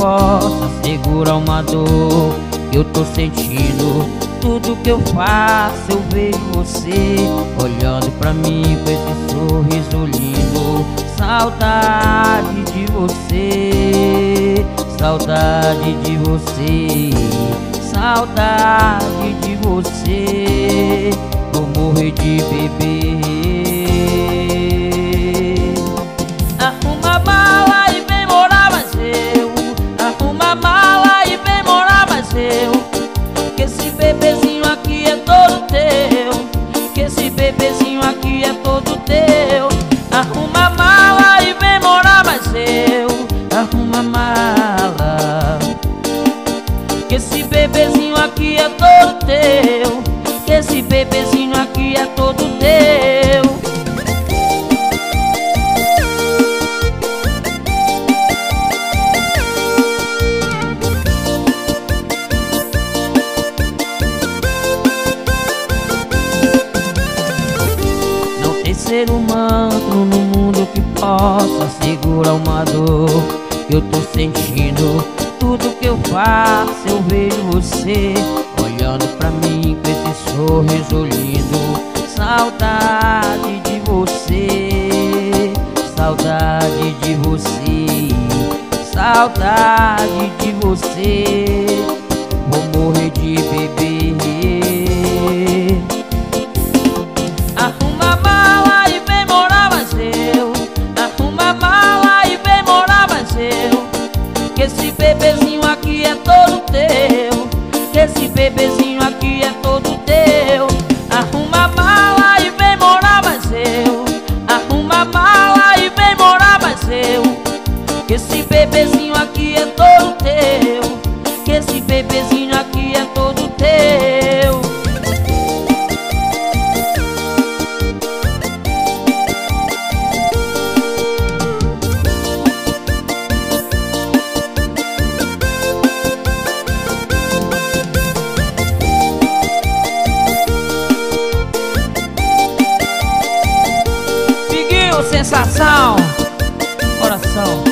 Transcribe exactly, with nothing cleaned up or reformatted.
possa segurar uma dor que eu tô sentindo. Tudo que eu faço eu vejo você olhando pra mim com esse sorriso lindo. Saudade de você, saudade de você, saudade de você. Vou morrer de beber. Arruma a mala e vem morar mais eu. Arruma a mala e vem morar mais eu. Que esse bebezinho aqui é todo teu. Que esse bebezinho aqui é todo teu. Arruma a mala e vem morar mais eu. Arruma a mala. Que esse bebezinho aqui é todo teu. Que esse bebezinho aqui é todo teu. Ser humano no mundo que possa segurar uma dor que eu tô sentindo. Tudo que eu faço eu vejo você olhando pra mim com esse sorriso lindo. Saudade de você, saudade de você, saudade de você. Vou morrer de beber. Arruma a mala e vem morar mais eu. Arruma a mala e vem morar mais eu. Que esse bebezinho aqui é todo teu. Que esse bebezinho aqui é todo teu. Arruma a mala e vem morar mais eu. Arruma a mala e vem morar mais eu. Que esse bebezinho aqui é todo teu. Que esse bebezinho aqui é todo teu. Sensação, coração.